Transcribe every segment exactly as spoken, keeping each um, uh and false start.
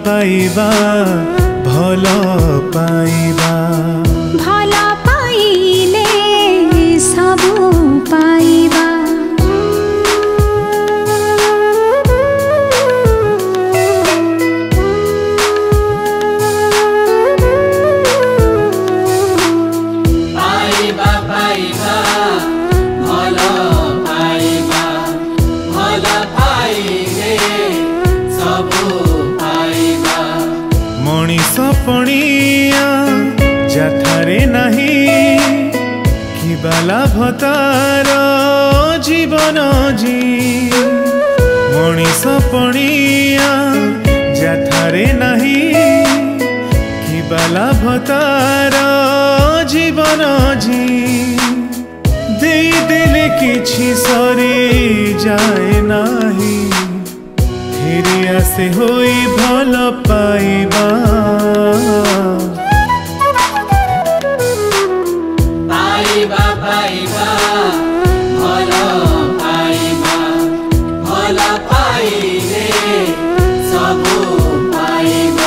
पाइबा भला पाइबा भला पाइले सबु पाइबा पाइबा पाइबा भला पाइबा भला पाइले सबु पाइबा मनीष पणिया जाठारे नहीं कि बाला भतार जीवन जी मनीष पणिया जाठारे नहीं कि बाला भतार जीवन जी दे देले किछि सरी जाए नाही फिर आसे होई भल पाइबा पाइबा पाइबा भला पाइबा भला पाइले सबु पाइबा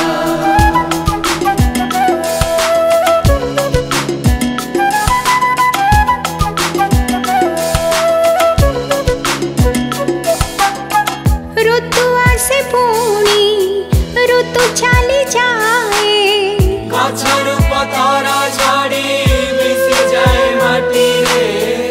ऋतु आसे पुणी ऋतु चली जाए गछर पतर झड़ी मिशि जाए माटी रे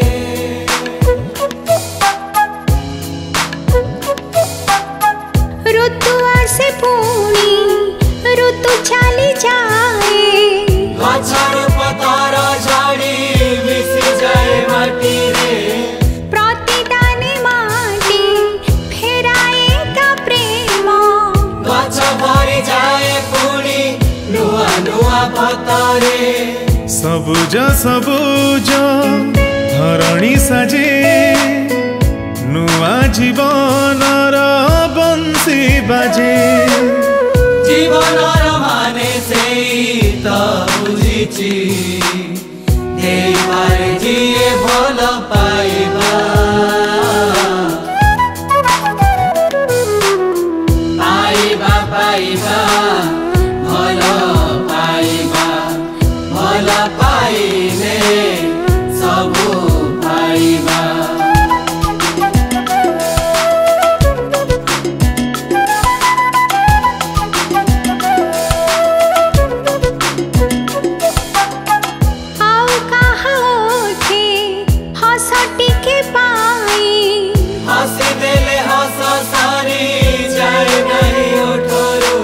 ऋतु आसे पुणी ऋतु चली जाए गछर पतर झड़ी मिशि जाए माटी रे प्रतिदाने माटी फेराए का प्रेम गछ भरि जाए पुणी नुआ नुआ पतरे सबुज सबुज धरणी साजे नुआ जीवनर बंसी बाजे जीवनर माने सेई त बुझिछि देई पारे जिए भल पाइबा पाइबा पाइबा भल पाइबा भल पाइले सबु पाइबा आउ कहा उठे हस टिके पाई हसी देले हस सारी जाए नहीं उठरू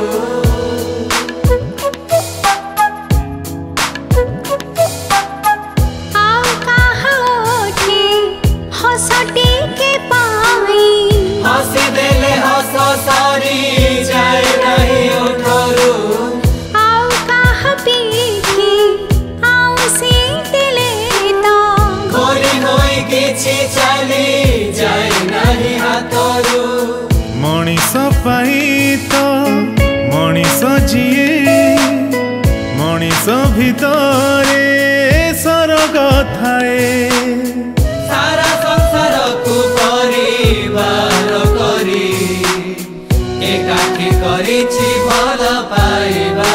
आउ कहा उठे हस टिके पाई हसी देले हस सारी जाए नहीं उठरू आउ कहा पीठी आउ से दिले तो गोरी होई किछि चली जाए नहीं हाथरू मनीष पाई तो मनीष जिए मनीष भितरे सरग थाए सारा संसार को परिवार करी एकाठी करिछि भल पाइबा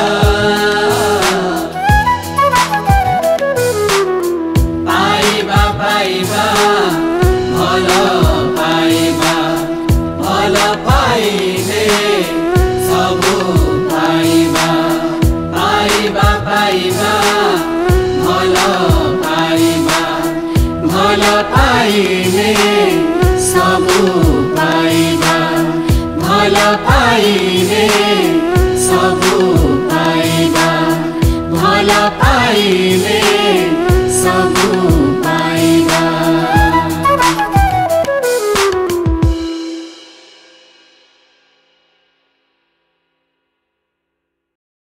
पाइबा पाइबा भल पाइबा भल पाइले सबु पाइबा पाइबा पाइबा भल पाइबा भल पाइले सबु पाइबा भल पाइले सबु पाइबा भल पाइले